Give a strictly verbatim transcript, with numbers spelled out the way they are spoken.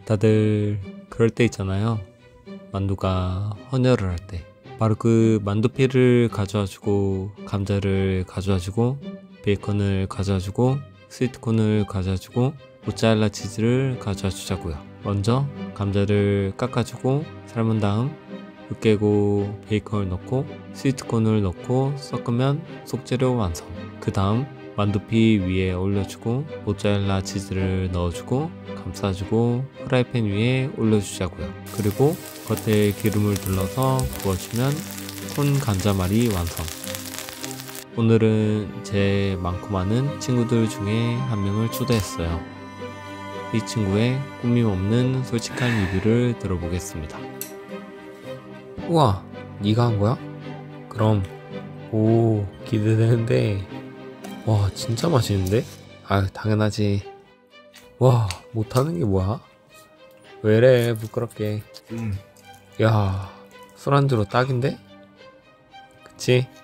다들 그럴 때 있잖아요. 만두가 헌혈을 할 때 바로 그 만두피를 가져와주고 감자를 가져와주고 베이컨을 가져와주고 스위트콘을 가져와주고 모짜렐라 치즈를 가져와 주자고요. 먼저 감자를 깎아주고 삶은 다음 으깨고 베이컨을 넣고 스위트콘을 넣고 섞으면 속재료 완성. 그 다음 만두피 위에 올려주고 모짜렐라 치즈를 넣어주고 감싸주고 프라이팬 위에 올려주자고요. 그리고 겉에 기름을 둘러서 구워주면 콘 감자말이 완성. 오늘은 제 많고 많은 친구들 중에 한 명을 초대했어요. 이 친구의 꾸밈 없는 솔직한 리뷰를 들어보겠습니다. 우와, 네가 한 거야? 그럼. 오, 기대되는데. 와, 진짜 맛있는데? 아유, 당연하지. 와, 못하는 게 뭐야? 왜래, 부끄럽게. 음. 야, 술안주로 딱인데? 그치?